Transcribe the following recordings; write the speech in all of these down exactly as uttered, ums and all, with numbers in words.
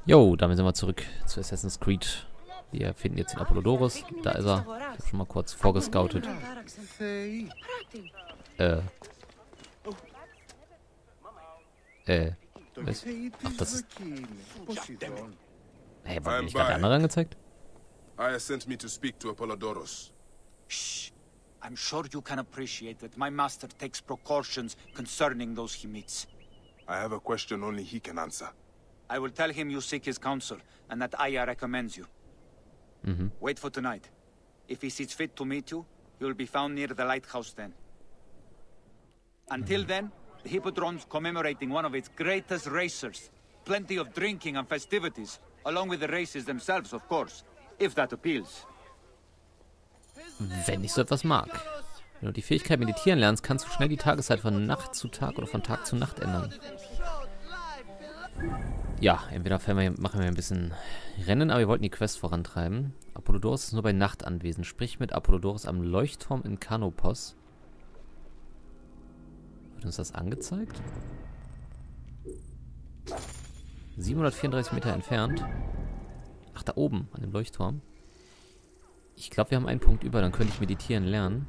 Jo, damit sind wir zurück zu Assassin's Creed. Wir finden jetzt den Apollodorus. Da ist er. Ich habe schon mal kurz vorgescoutet. Äh. Äh. Was? Ach, das ist... Hey, wurde mir nicht gerade der andere angezeigt? Aya sent me to speak to Apollodorus. Shh. I'm sure you can appreciate that my master takes precautions concerning those he meets. I have a question only he can answer. I will tell him you seek his counsel, and that Aya recommends you. Mhm. Wait for tonight. If he sees fit to meet you, he will be found near the lighthouse then. Until then, the Hippodrome's commemorating one of its greatest racers. Plenty of drinking and festivities, along with the races themselves, of course, if that appeals. Wenn ich so etwas mag. Wenn du die Fähigkeit meditieren lernst, kannst du schnell die Tageszeit von Nacht zu Tag oder von Tag zu Nacht ändern. Ja, entweder wir, machen wir ein bisschen Rennen, aber wir wollten die Quest vorantreiben. Apollodorus ist nur bei Nacht anwesend. Sprich mit Apollodorus am Leuchtturm in Kanopos. Wird uns das angezeigt? siebenhundertvierunddreißig Meter entfernt. Ach, da oben, an dem Leuchtturm. Ich glaube, wir haben einen Punkt über, dann könnte ich meditieren lernen.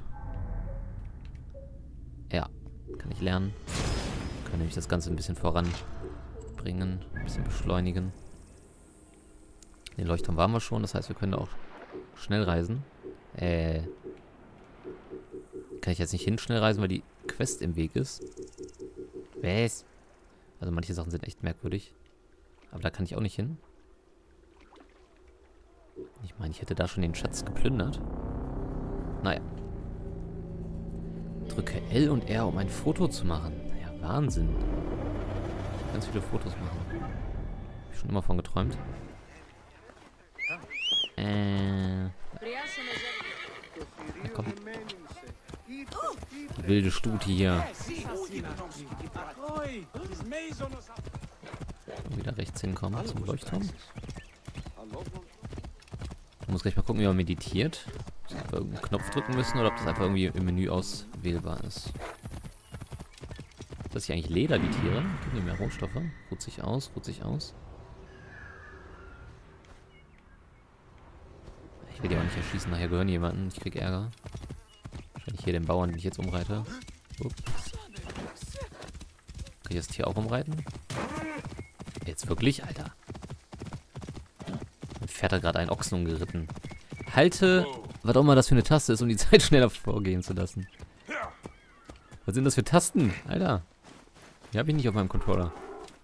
Ja, kann ich lernen. Kann nämlich das Ganze ein bisschen voranbringen, ein bisschen beschleunigen. Den Leuchtturm waren wir schon, das heißt, wir können auch schnell reisen. Äh. Kann ich jetzt nicht hin schnell reisen, weil die Quest im Weg ist. Was? Also manche Sachen sind echt merkwürdig. Aber da kann ich auch nicht hin. Ich meine, ich hätte da schon den Schatz geplündert. Naja. Drücke L und R, um ein Foto zu machen. Ja, Wahnsinn. Ganz viele Fotos machen. Hab ich schon immer von geträumt. Äh. Na komm. Die wilde Stute hier. Wieder rechts hinkommen zum Leuchtturm. Ich muss gleich mal gucken, wie man meditiert. Ob wir irgendeinen Knopf drücken müssen oder ob das einfach irgendwie im Menü auswählbar ist. Das ist hier eigentlich Leder, die Tiere. Geben die mehr Rohstoffe. Ruht sich aus, ruht sich aus. Ich will die auch nicht erschießen, nachher gehören die jemanden. Ich krieg Ärger. Wahrscheinlich hier den Bauern, den ich jetzt umreite. Upp. Kann ich das Tier auch umreiten? Jetzt wirklich, Alter. Mein Pferd hat gerade einen Ochsen umgeritten. Halte, was auch immer das für eine Taste ist, um die Zeit schneller vorgehen zu lassen. Was sind das für Tasten? Alter. Die habe ich nicht auf meinem Controller.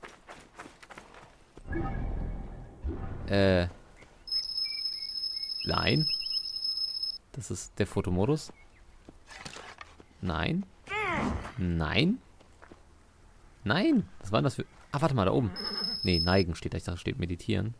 Äh. Nein. Das ist der Fotomodus. Nein. Nein. Nein. Was war das für... Ah, warte mal, da oben. Nee, neigen steht da. Ich dachte, steht meditieren.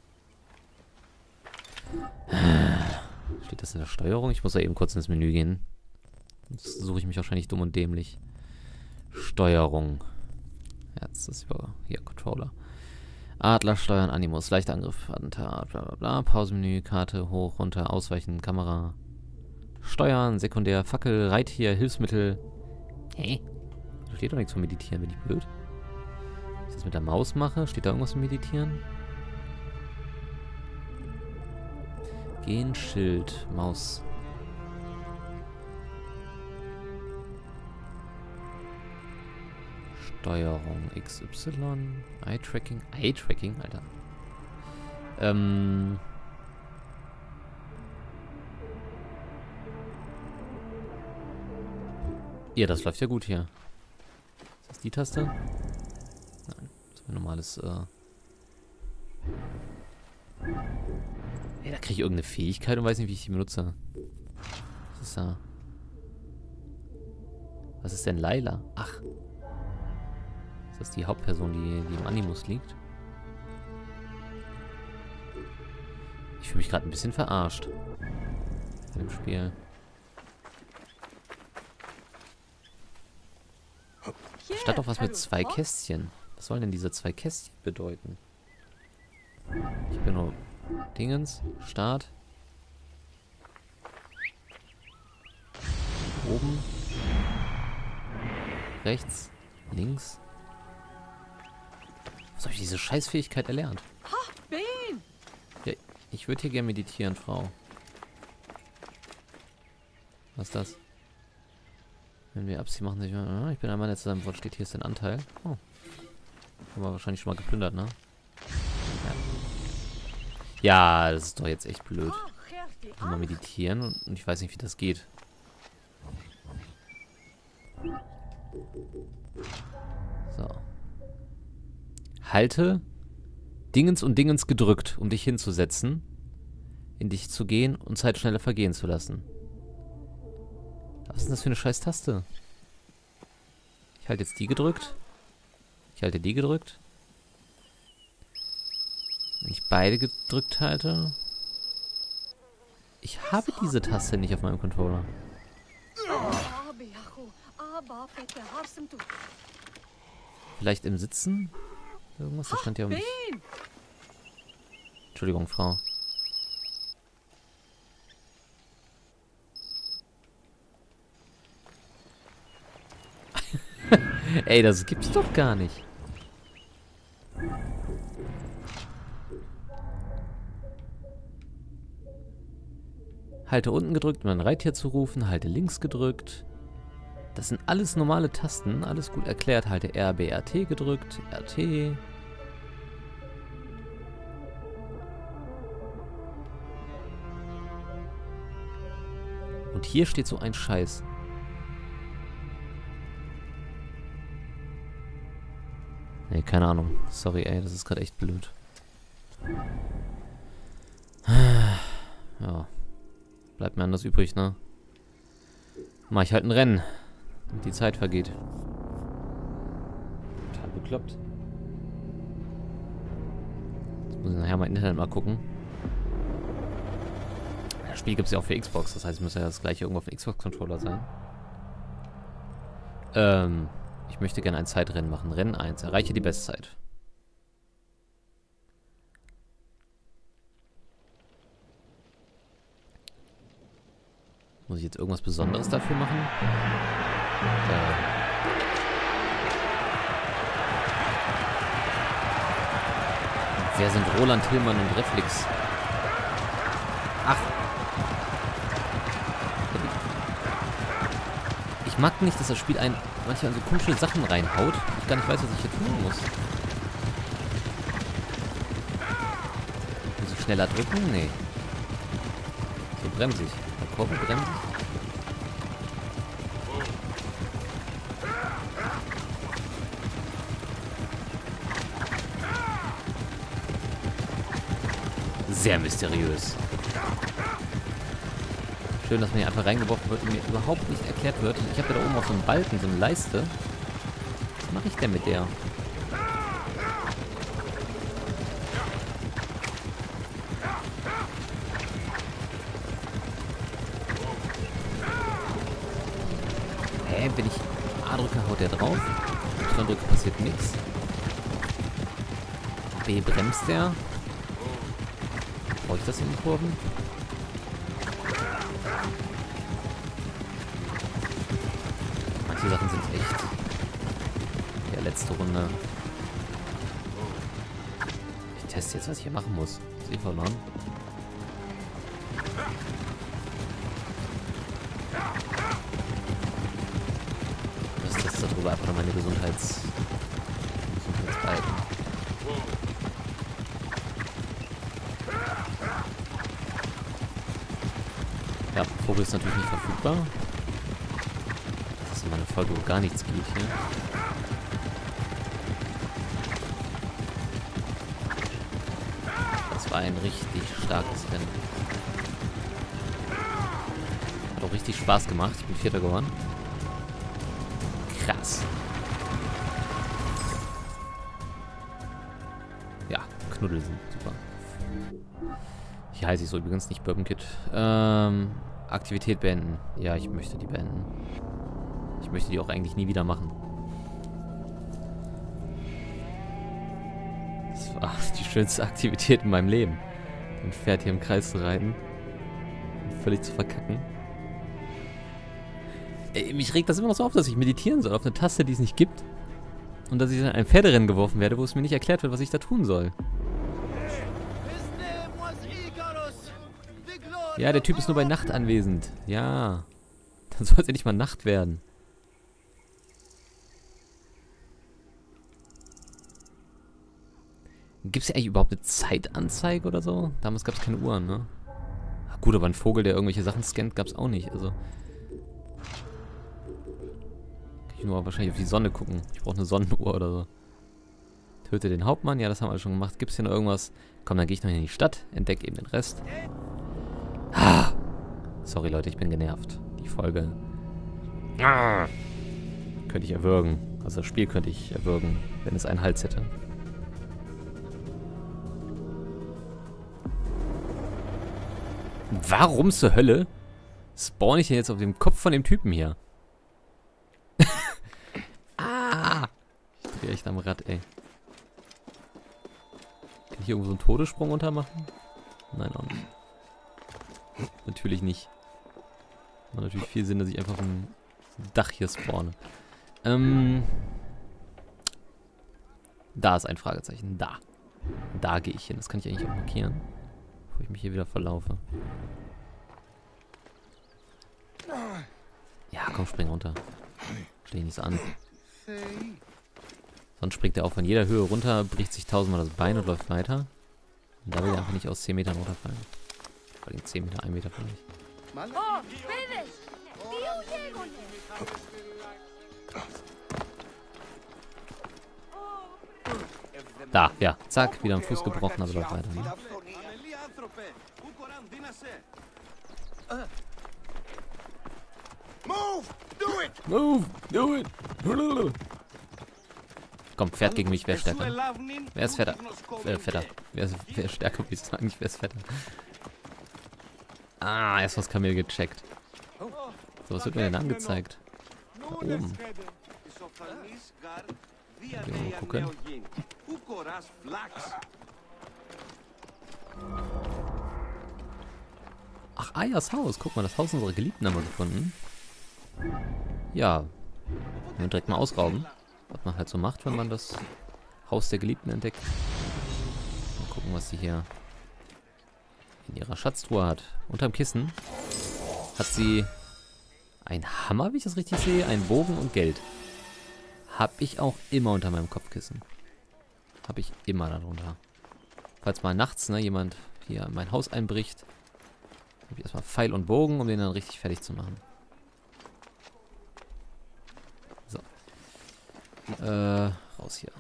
Steht das in der Steuerung? Ich muss da eben kurz ins Menü gehen. Sonst suche ich mich wahrscheinlich dumm und dämlich. Steuerung. Ja, jetzt ist über hier Controller. Adler steuern, Animus, leichter Angriff, Attentat, bla bla bla. Pausenmenü, Karte, hoch, runter, ausweichen, Kamera. Steuern, sekundär, Fackel, Reittier, Hilfsmittel. Hä? Da steht doch nichts von Meditieren, bin ich blöd? Wenn ich das mit der Maus mache, steht da irgendwas zum Meditieren? Gehen, Schild, Maus. Steuerung X Y. Eye-Tracking. Eye-Tracking, Alter. Ähm. Ja, das läuft ja gut hier. Ist das die Taste? Nein, das ist ein normales, äh. Ey, da kriege ich irgendeine Fähigkeit und weiß nicht, wie ich die benutze. Was ist da? Was ist denn Laila? Ach. Das ist die Hauptperson, die, die im Animus liegt. Ich fühle mich gerade ein bisschen verarscht. In dem Spiel. Statt doch was mit zwei Kästchen. Was sollen denn diese zwei Kästchen bedeuten? Ich habe nur Dingens, Start. Oben. Rechts. Links. Was habe ich diese Scheißfähigkeit erlernt? Be Ich würde hier gerne meditieren, Frau. Was ist das? Wenn wir Abziehen machen, sich, ah, ich bin einmal jetzt zusammen, Wort steht, hier ist dein Anteil. Oh. Haben wir wahrscheinlich schon mal geplündert, ne? Ja. Ja, das ist doch jetzt echt blöd. Mal meditieren und ich weiß nicht, wie das geht. So. Halte Dingens und Dingens gedrückt, um dich hinzusetzen, in dich zu gehen und Zeit schneller vergehen zu lassen. Was ist denn das für eine scheiß Taste? Ich halte jetzt die gedrückt. Ich halte die gedrückt. Wenn ich beide gedrückt halte... Ich habe diese Taste nicht auf meinem Controller. Vielleicht im Sitzen? Irgendwas, das stand ja um mich. Entschuldigung, Frau. Ey, das gibt's doch gar nicht. Halte unten gedrückt, um ein Reittier zu rufen. Halte links gedrückt. Das sind alles normale Tasten. Alles gut erklärt. Halte R, B, R, T gedrückt. R, T. Und hier steht so ein Scheiß. Nee, keine Ahnung. Sorry, ey. Das ist gerade echt blöd. Ja. Bleibt mir anders übrig, ne? Mach ich halt ein Rennen. Damit die Zeit vergeht. Total bekloppt. Jetzt muss ich nachher mal im Internet mal gucken. Das Spiel gibt es ja auch für Xbox. Das heißt, es müsste ja das gleiche irgendwo auf dem Xbox-Controller sein. Ähm... Ich möchte gerne ein Zeitrennen machen. Rennen eins. Erreiche die Bestzeit. Muss ich jetzt irgendwas Besonderes dafür machen? Da. Wer sind Roland, Tillmann und Reflex? Ach. Ich mag nicht, dass das Spiel einen manchmal so komische Sachen reinhaut, ich gar nicht weiß, was ich hier tun muss. Muss ich schneller drücken? Nee. So bremse ich. Bei Kurve bremse ich. Sehr mysteriös. Schön, dass mir hier einfach reingeworfen wird und mir überhaupt nicht erklärt wird. Ich habe ja da oben auch so einen Balken, so eine Leiste. Was mache ich denn mit der? Hä, wenn ich A drücke, haut der drauf. Y drücke, passiert nichts. B bremst der. Brauche ich das in den Kurven? Die Sachen sind echt. Ja, letzte Runde. Ich teste jetzt, was ich hier machen muss. Ist eh verloren. Ich teste darüber einfach noch meine Gesundheits... Gesundheitsbalken. Ja, Vogel ist natürlich nicht verfügbar. Das ist mal eine Folge, wo gar nichts geht hier. Das war ein richtig starkes Rennen. Hat auch richtig Spaß gemacht. Ich bin Vierter geworden. Krass. Ja, Knuddel sind super. Hier heiße ich so übrigens nicht Bourbon Kid. Ähm, Aktivität beenden. Ja, ich möchte die beenden. Ich möchte die auch eigentlich nie wieder machen. Das war die schönste Aktivität in meinem Leben. Ein Pferd hier im Kreis zu reiten. Und völlig zu verkacken. Ey, mich regt das immer noch so auf, dass ich meditieren soll auf eine Taste, die es nicht gibt. Und dass ich dann in ein Pferderennen geworfen werde, wo es mir nicht erklärt wird, was ich da tun soll. Ja, der Typ ist nur bei Nacht anwesend. Ja. Dann soll es ja nicht mal Nacht werden. Gibt es ja eigentlich überhaupt eine Zeitanzeige oder so? Damals gab es keine Uhren, ne? Ach gut, aber ein Vogel, der irgendwelche Sachen scannt, gab es auch nicht. Also. Kann ich nur wahrscheinlich auf die Sonne gucken. Ich brauche eine Sonnenuhr oder so. Töte den Hauptmann. Ja, das haben wir schon gemacht. Gibt es hier noch irgendwas? Komm, dann gehe ich noch in die Stadt. Entdecke eben den Rest. Ah. Sorry, Leute, ich bin genervt. Die Folge. Ah. Könnte ich erwürgen. Also das Spiel könnte ich erwürgen, wenn es einen Hals hätte. Warum zur Hölle spawn ich denn jetzt auf dem Kopf von dem Typen hier? Ah! Ich bin echt am Rad, ey. Kann ich irgendwo so einen Todessprung untermachen? Nein, auch nicht. Natürlich nicht. Macht natürlich viel Sinn, dass ich einfach auf dem Dach hier spawne. Ähm. Da ist ein Fragezeichen. Da. Da gehe ich hin. Das kann ich eigentlich auch markieren. Bevor ich mich hier wieder verlaufe. Ja, komm, spring runter. Steh nicht so an. Sonst springt er auch von jeder Höhe runter, bricht sich tausendmal das Bein und läuft weiter. Und da will er einfach nicht aus zehn Metern runterfallen. Vor allem zehn Meter, ein Meter vielleicht. Da, ja, zack, wieder am Fuß gebrochen, aber läuft weiter. Ne? Move, do it! Move, do it! Komm, Pferd gegen mich, wer ist stärker? Wer ist fetter? Äh, fetter. Wer ist, wer ist stärker? Wie ist eigentlich, wer ist fetter? Ah, erst was Kamel gecheckt. So, was wird mir denn angezeigt? Da oben. Okay, mal gucken. Ach, Ayas Haus. Guck mal, das Haus unserer Geliebten haben wir gefunden. Ja. Wir direkt mal ausrauben. Was man halt so macht, wenn man das Haus der Geliebten entdeckt. Mal gucken, was sie hier in ihrer Schatztruhe hat. Unterm Kissen hat sie einen Hammer, wie ich das richtig sehe, einen Bogen und Geld. Hab ich auch immer unter meinem Kopfkissen. Hab ich immer darunter. Falls mal nachts ne, jemand hier in mein Haus einbricht, habe ich erstmal Pfeil und Bogen, um den dann richtig fertig zu machen. So. Äh, raus hier.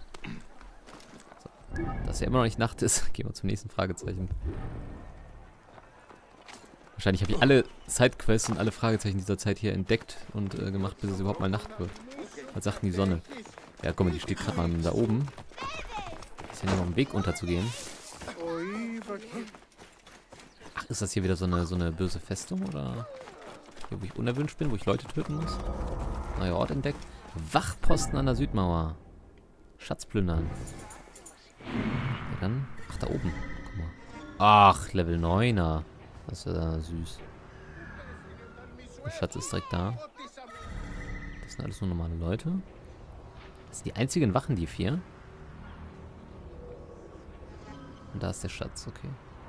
So. Dass ja immer noch nicht Nacht ist, gehen wir zum nächsten Fragezeichen. Wahrscheinlich habe ich alle Sidequests und alle Fragezeichen dieser Zeit hier entdeckt und äh, gemacht, bis es überhaupt mal Nacht wird. Was sagt denn die Sonne? Ja, guck mal, die steht gerade mal da oben. Ist ja nur auf dem Weg unterzugehen. Ach, ist das hier wieder so eine, so eine böse Festung, oder? Hier, wo ich unerwünscht bin, wo ich Leute töten muss? Neuer Ort entdeckt. Wachposten an der Südmauer. Schatz plündern. Ja, dann. Ach, da oben. Guck mal. Ach, Level neuner. Das ist ja süß. Der Schatz ist direkt da. Das sind alles nur normale Leute. Das sind die einzigen Wachen, die vier. Und da ist der Schatz, okay.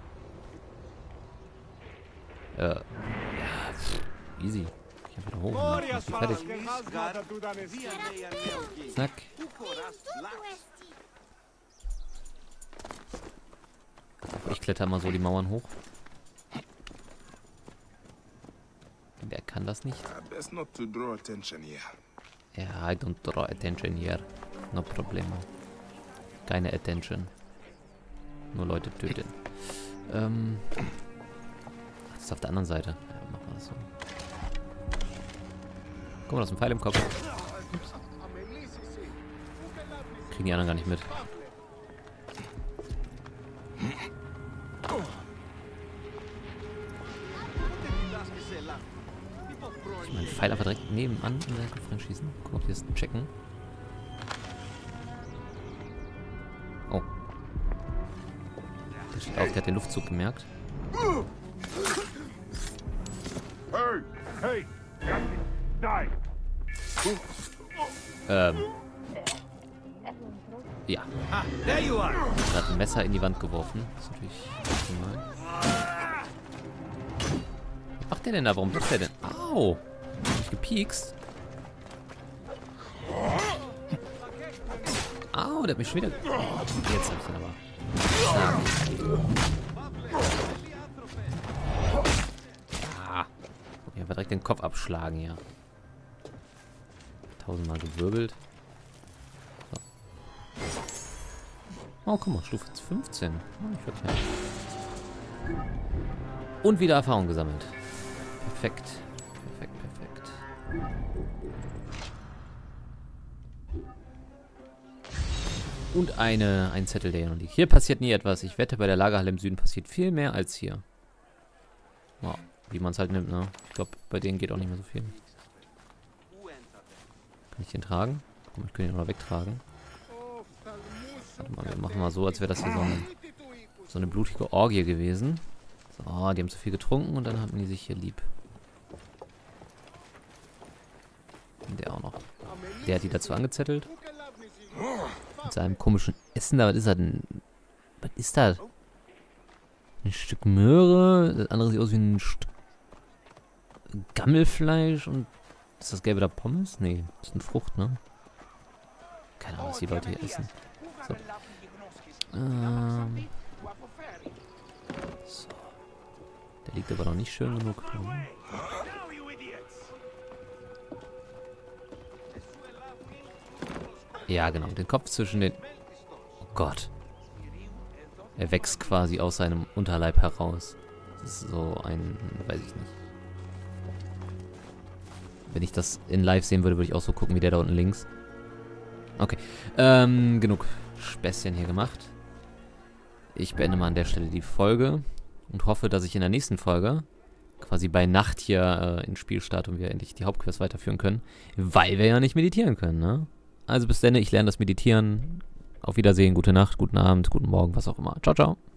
Äh, ja, pff, easy. Ich hab wieder hoch. Ich bin fertig. Zack. Ich kletter mal so die Mauern hoch. Wer kann das nicht? Ja, I don't draw attention here. No problem. Keine attention. Nur Leute töten. Ähm. Das ist auf der anderen Seite. Ja, machen wir das so. Guck mal, da ist ein Pfeil im Kopf. Ups. Kriegen die anderen gar nicht mit. Ich meinen Pfeil einfach direkt nebenan in den Kopf reinschießen. Guck mal, ob die das checken. Oh. Der steht auf, der hat den Luftzug gemerkt. Ähm. Ja. Er hat ein Messer in die Wand geworfen. Das ist natürlich optimal. Was macht der denn da? Warum tut der denn? Au! Hab ich gepiekst? Au, der hat mich schon wieder... Jetzt hab ich den aber. Ah. Ich hab direkt den Kopf abschlagen hier. Tausendmal gewirbelt. So. Oh, guck mal, Stufe fünfzehn. Oh, nicht verkehrt. Und wieder Erfahrung gesammelt. Perfekt. Perfekt, perfekt. Und eine, ein Zettel, der hier noch liegt. Hier passiert nie etwas. Ich wette, bei der Lagerhalle im Süden passiert viel mehr als hier. Wow, wie man es halt nimmt, ne? Ich glaube, bei denen geht auch nicht mehr so viel. Kann ich den tragen? Komm, ich kann ihn noch wegtragen. Warte mal, wir machen mal so, als wäre das hier so, ein, so eine blutige Orgie gewesen. So, die haben zu viel getrunken und dann hatten die sich hier lieb. Und der auch noch. Der hat die dazu angezettelt. Mit seinem komischen Essen da. Was ist das denn? Was ist das? Ein Stück Möhre. Das andere sieht aus wie ein Stück Gammelfleisch. Und ist das gelbe da Pommes? Nee, das ist eine Frucht, ne? Keine Ahnung, was die Leute hier essen. So. Ähm. So. Der liegt aber noch nicht schön genug. Ja, genau. Den Kopf zwischen den... Oh Gott. Er wächst quasi aus seinem Unterleib heraus. Das ist so ein... Weiß ich nicht. Wenn ich das in live sehen würde, würde ich auch so gucken, wie der da unten links. Okay. Ähm, genug Späßchen hier gemacht. Ich beende mal an der Stelle die Folge. Und hoffe, dass ich in der nächsten Folge quasi bei Nacht hier äh, ins Spiel starte und wir endlich die Hauptquest weiterführen können. Weil wir ja nicht meditieren können, ne? Also bis dann, ich lerne das Meditieren. Auf Wiedersehen, gute Nacht, guten Abend, guten Morgen, was auch immer. Ciao, ciao.